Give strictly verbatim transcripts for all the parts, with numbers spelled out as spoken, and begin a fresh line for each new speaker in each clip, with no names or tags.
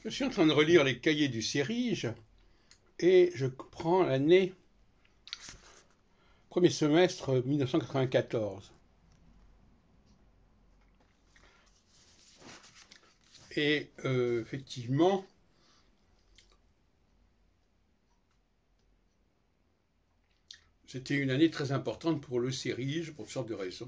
Je suis en train de relire les cahiers du Cérige et je prends l'année premier semestre mille neuf cent quatre-vingt-quatorze. Et euh, effectivement, c'était une année très importante pour le Cérige, pour toutes sortes de raisons.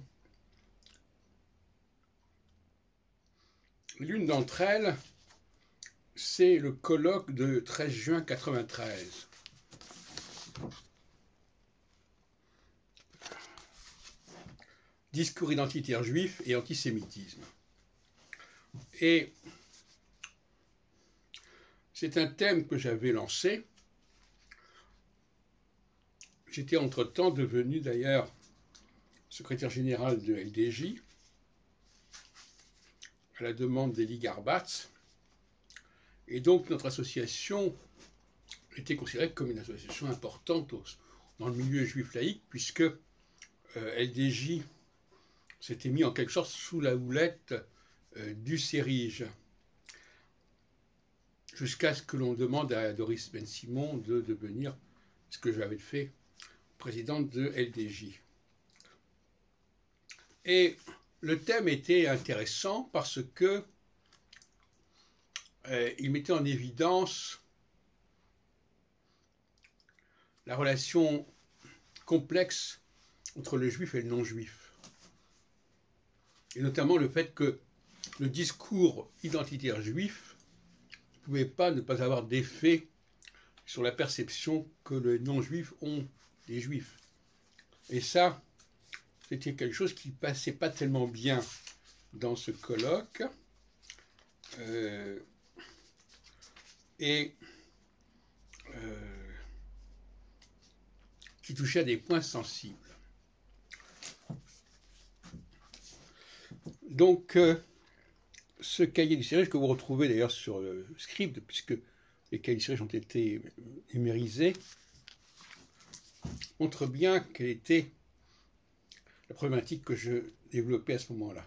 L'une d'entre elles, c'est le colloque de treize juin quatre-vingt-treize. Discours identitaire juif et antisémitisme. Et c'est un thème que j'avais lancé. J'étais entre-temps devenu d'ailleurs secrétaire général de L D J à la demande d'Elie Garbatz. Et donc notre association était considérée comme une association importante dans le milieu juif laïque, puisque euh, L D J s'était mis en quelque sorte sous la houlette euh, du Cérige, jusqu'à ce que l'on demande à Doris Ben-Simon de devenir, ce que j'avais fait, présidente de L D J. Et le thème était intéressant parce que euh, il mettait en évidence la relation complexe entre le juif et le non-juif. Et notamment le fait que le discours identitaire juif ne pouvait pas ne pas avoir d'effet sur la perception que les non-juifs ont des juifs. Et ça, c'était quelque chose qui passait pas tellement bien dans ce colloque. Euh, et euh, qui touchait à des points sensibles. Donc, euh, ce cahier du Cérige, que vous retrouvez d'ailleurs sur le script, puisque les cahiers du Cérige ont été numérisés, montre bien quelle était la problématique que je développais à ce moment-là.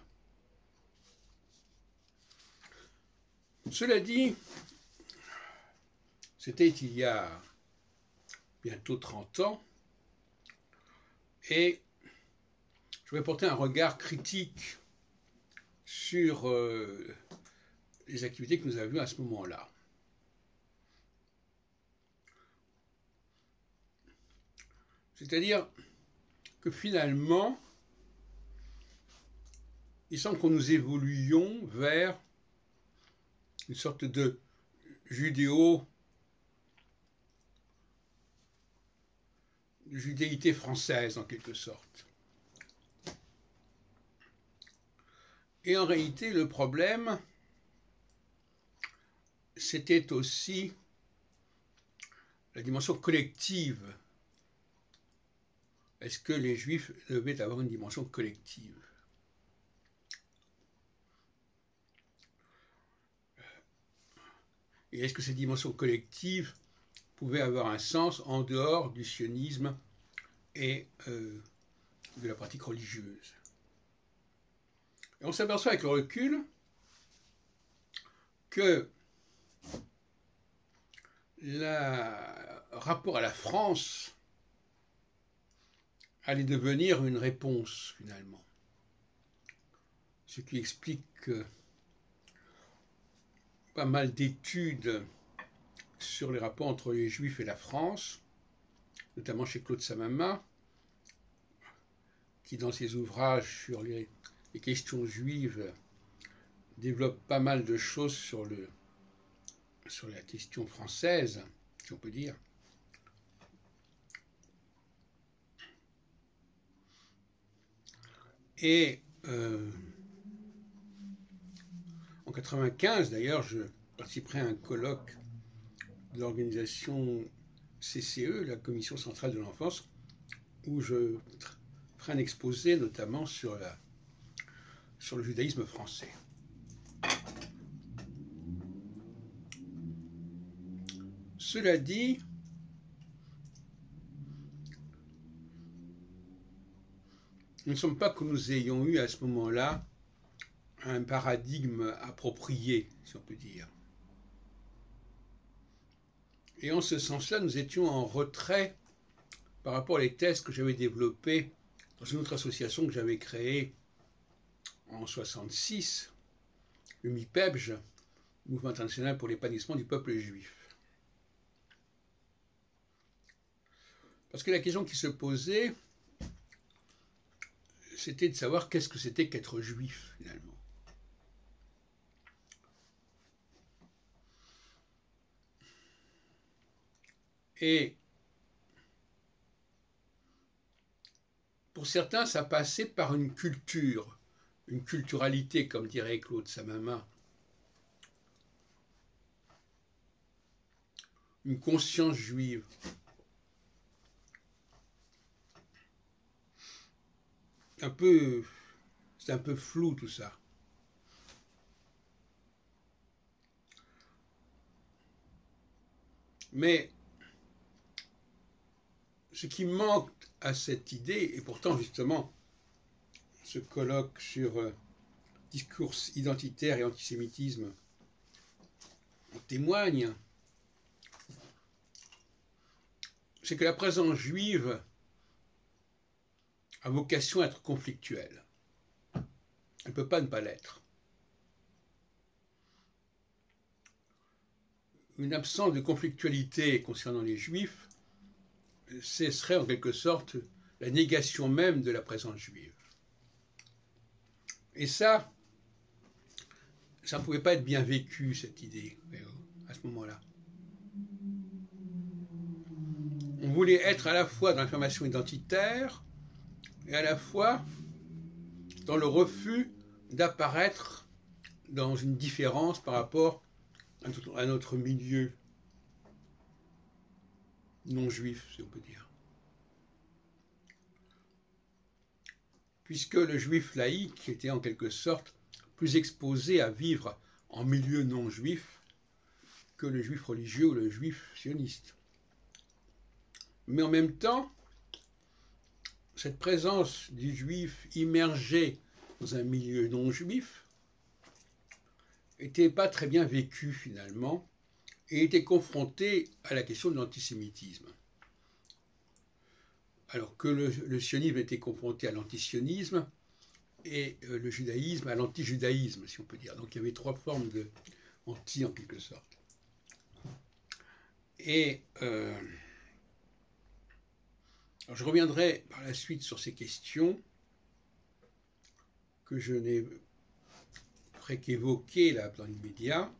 Cela dit, c'était il y a bientôt trente ans, et je vais porter un regard critique sur euh, les activités que nous avions à ce moment-là. C'est-à-dire que finalement, il semble que nous évoluions vers une sorte de judéo, de judéité française en quelque sorte. Et en réalité, le problème, c'était aussi la dimension collective. Est-ce que les Juifs devaient avoir une dimension collective? Et est-ce que cette dimension collective pouvait avoir un sens en dehors du sionisme et euh, de la pratique religieuse? Et on s'aperçoit avec le recul que le rapport à la France allait devenir une réponse, finalement. Ce qui explique que pas mal d'études sur les rapports entre les Juifs et la France, notamment chez Claude Samama, qui dans ses ouvrages sur les, les questions juives développe pas mal de choses sur, le, sur la question française, si on peut dire. Et euh, en quatre-vingt-quinze, d'ailleurs, je participerai à un colloque de l'organisation C C E, la Commission centrale de l'enfance, où je ferai un exposé notamment sur, la, sur le judaïsme français. Cela dit, il ne semble pas que nous ayons eu à ce moment-là un paradigme approprié, si on peut dire. Et en ce sens-là, nous étions en retrait par rapport aux thèses que j'avais développées dans une autre association que j'avais créée en soixante-six, le MIPEBJ, Mouvement international pour l'épanouissement du peuple juif. Parce que la question qui se posait, c'était de savoir qu'est-ce que c'était qu'être juif, finalement. Et pour certains, ça passait par une culture, une culturalité, comme dirait Claude Samama, une conscience juive. Un peu, c'est un peu flou tout ça. Mais ce qui manque à cette idée, et pourtant justement, ce colloque sur euh, discours identitaire et antisémitisme en témoigne, c'est que la présence juive a vocation à être conflictuelle. Elle ne peut pas ne pas l'être. Une absence de conflictualité concernant les juifs, ce serait en quelque sorte la négation même de la présence juive. Et ça, ça ne pouvait pas être bien vécu, cette idée, à ce moment-là. On voulait être à la fois dans l'affirmation identitaire et à la fois dans le refus d'apparaître dans une différence par rapport à notre milieu non juif, si on peut dire. Puisque le juif laïque était en quelque sorte plus exposé à vivre en milieu non juif que le juif religieux ou le juif sioniste. Mais en même temps, cette présence du juif immergé dans un milieu non juif n'était pas très bien vécue finalement et était confrontée à la question de l'antisémitisme. Alors que le, le sionisme était confronté à l'antisionisme et euh, le judaïsme à l'antijudaïsme, si on peut dire. Donc il y avait trois formes de anti en quelque sorte. Et euh, alors je reviendrai par la suite sur ces questions que je n'ai ferai qu'évoquer là dans l'immédiat.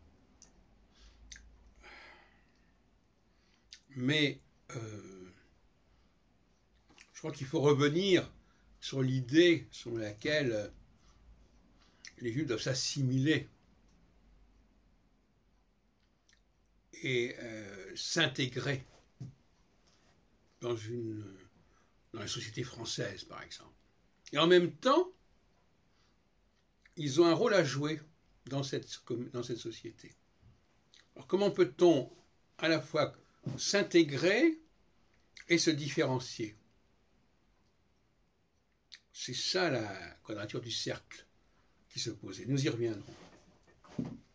Mais euh, je crois qu'il faut revenir sur l'idée sur laquelle les Juifs doivent s'assimiler et euh, s'intégrer dans, une, dans la société française, par exemple. Et en même temps, ils ont un rôle à jouer dans cette, dans cette société. Alors comment peut-on à la fois s'intégrer et se différencier? C'est ça la quadrature du cercle qui se posait. Nous y reviendrons.